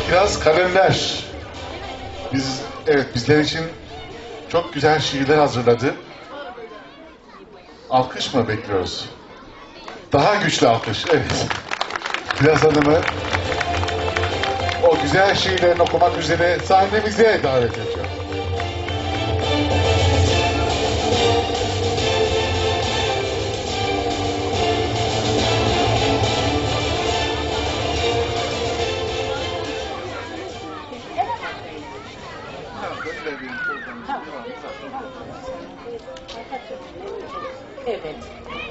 Kiraz Kalemler. Bizler için çok güzel şiirler hazırladı. Alkış mı bekliyoruz? Daha güçlü alkış, evet. Kiraz Hanım'ı o güzel şiirlerini okumak üzere sahnemize davet ediyorum. Evet.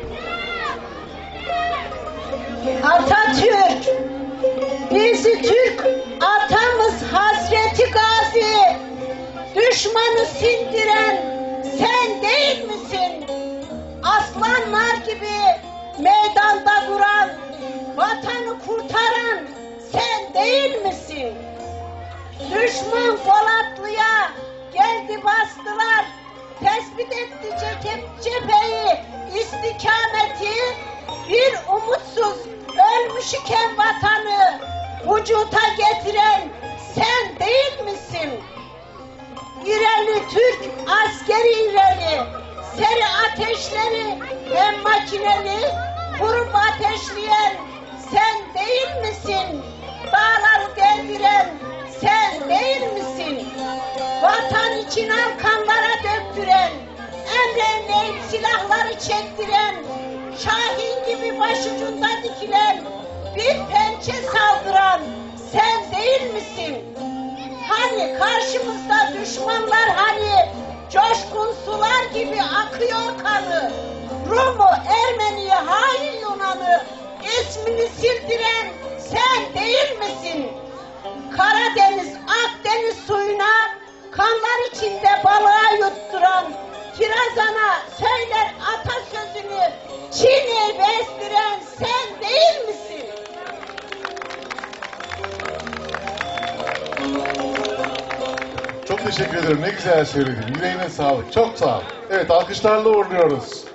Atatürk, bizi Türk atamız Hazreti Gazi, düşmanı sindiren sen değil misin? Aslanlar gibi meydanda duran, vatanı kurtaran sen değil misin? Düşman Polatlı'ya geldi bastılar, tespit etti cepheyi, istikameti, bir umutsuz ölmüş iken vatanı vücuta getiren sen değil misin? İreli Türk askeri ileri, seri ateşleri hem makineli kurup ateşleyen sen değil misin? Dağları deldiren sen değil misin? Vatan için arkanlara döktüren, emreleyip silahları çektiren, Şahin gibi başucunda dikilen, bir pençe saldıran sen değil misin? Hani karşımızda düşmanlar, hani coşkun sular gibi akıyor kanı, Rum'u, Ermeni'yi, hain Yunan'ı ismini sildiren sen değil misin? Karadeniz, Akdeniz suyuna kanlar içinde balığa yutturan, Kirazan'a söyler atasözünü çiğneyip estiren sen değil misin? Çok teşekkür ederim. Ne güzel söyledin. Yüreğine sağlık. Çok sağ ol. Evet, alkışlarla uğurluyoruz.